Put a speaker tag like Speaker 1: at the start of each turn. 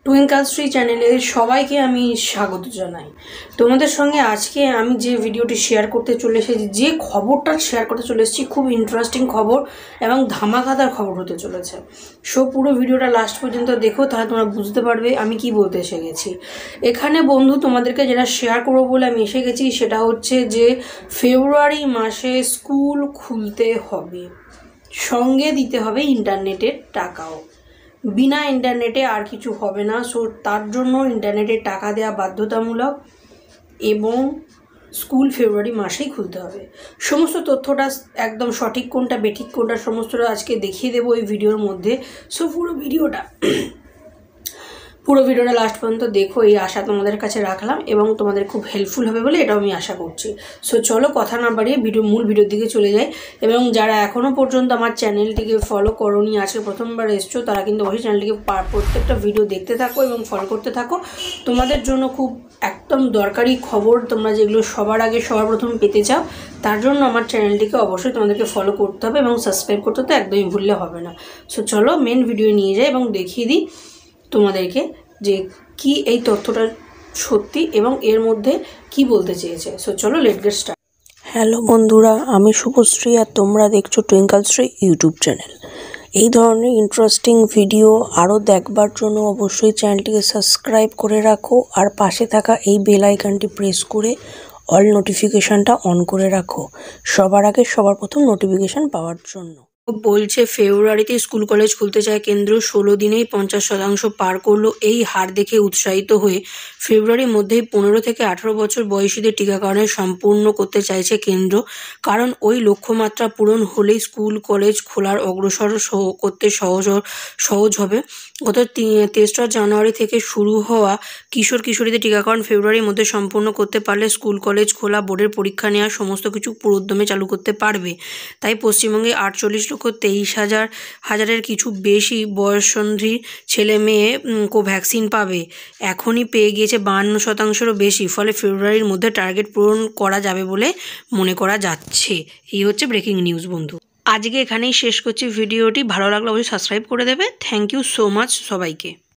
Speaker 1: টুইঙ্কলশ্রী চ্যানেলে সবাইকে আমি স্বাগত জানাই। তোমাদের সঙ্গে আজকে আমি যে ভিডিওটি শেয়ার করতে চলে এসেছি, যে খবরটা শেয়ার করতে চলে এসেছি, খুব ইন্টারেস্টিং খবর এবং ধামাকাদার খবর হতে চলেছে। পুরো ভিডিওটা লাস্ট পর্যন্ত দেখো, তাহলে তোমরা বুঝতে পারবে আমি কি বলতে এসে গেছি। এখানে বন্ধু তোমাদেরকে যেটা শেয়ার করবো বলে আমি এসে গেছি সেটা হচ্ছে যে ফেব্রুয়ারি মাসে স্কুল খুলতে হবে, সঙ্গে দিতে হবে ইন্টারনেটের টাকাও। বিনা ইন্টারনেটে আর কিছু হবে না। তার জন্য ইন্টারনেটের টাকা দেওয়া বাধ্যতামূলক এবং স্কুল ফেব্রুয়ারি মাসেই খুলতে হবে। সমস্ত তথ্যটা একদম সঠিক কোনটা বেঠিক কোনটা সমস্তটা আজকে দেখিয়ে দেবো এই ভিডিওর মধ্যে। পুরো ভিডিওটা লাস্ট পর্যন্ত দেখো, এই আশা তোমাদের কাছে রাখলাম এবং তোমাদের খুব হেল্পফুল হবে বলে এটাও আমি আশা করছি। চলো কথা না বাড়িয়ে মূল ভিডিওর দিকে চলে যাই। এবং যারা এখনও পর্যন্ত আমার চ্যানেলটিকে ফলো করোনি, আজকে প্রথমবার এসছো, তারা কিন্তু অবশ্যই চ্যানেলটিকে প্রত্যেকটা ভিডিও দেখতে থাকো এবং ফলো করতে থাকো। তোমাদের জন্য খুব একদম দরকারি খবর, তোমরা যেগুলো সবার আগে সবার প্রথম পেতে চাও, তার জন্য আমার চ্যানেলটিকে অবশ্যই তোমাদেরকে ফলো করতে হবে এবং সাবস্ক্রাইব করতে তো একদমই ভুললে হবে না। চলো মেন ভিডিও নিয়ে যাই এবং দেখিয়ে দিই তোমাদেরকে যে কি এই তথ্যটা সত্যি এবং এর মধ্যে কি বলতে চেয়েছে। চলো লেট গেট স্টার্ট।
Speaker 2: হ্যালো বন্ধুরা, আমি শুভশ্রী আর তোমরা দেখছো টুইঙ্কলশ্রী ইউটিউব চ্যানেল। এই ধরনের ইন্টারেস্টিং ভিডিও আরও দেখবার জন্য অবশ্যই চ্যানেলটিকে সাবস্ক্রাইব করে রাখো আর পাশে থাকা এই বেল আইকনটি প্রেস করে অল নোটিফিকেশানটা অন করে রাখো, সবার আগে সবার প্রথম নোটিফিকেশান পাওয়ার জন্য।
Speaker 1: বলছে ফেব্রুয়ারিতে স্কুল কলেজ খুলতে চায় কেন্দ্র, 16 দিনেই 50% পার করলো। এই হার দেখে উৎসাহিত হয়ে ফেব্রুয়ারির মধ্যেই 15 থেকে 18 বছর বয়সীদের টিকাকরণে সম্পূর্ণ করতে চাইছে কেন্দ্র। কারণ ওই লক্ষ্যমাত্রা পূরণ হলেই স্কুল কলেজ খোলার অগ্রসর করতে সহজ হবে। গত 23 জানুয়ারি থেকে শুরু হওয়া কিশোরীদের টিকাকরণ ফেব্রুয়ারির মধ্যে সম্পূর্ণ করতে পারলে স্কুল কলেজ খোলা, বোর্ডের পরীক্ষা নেওয়া সমস্ত কিছু পুরোদমে চালু করতে পারবে। তাই পশ্চিমবঙ্গে 48,23,000-এর কিছু বেশি বয়ঃসন্ধি ছেলে মেয়ে কোভ্যাক্সিন পাবে। এখনই পেয়ে গিয়েছে 52%-রও বেশি। ফলে ফেব্রুয়ারির মধ্যে টার্গেট পূরণ করা যাবে বলে মনে করা যাচ্ছে। এই হচ্ছে ব্রেকিং নিউজ বন্ধু। আজকে এখানেই শেষ করছি ভিডিওটি। ভালো লাগলে অবশ্যই সাবস্ক্রাইব করে দেবে। থ্যাংক ইউ সো মাচ সবাইকে।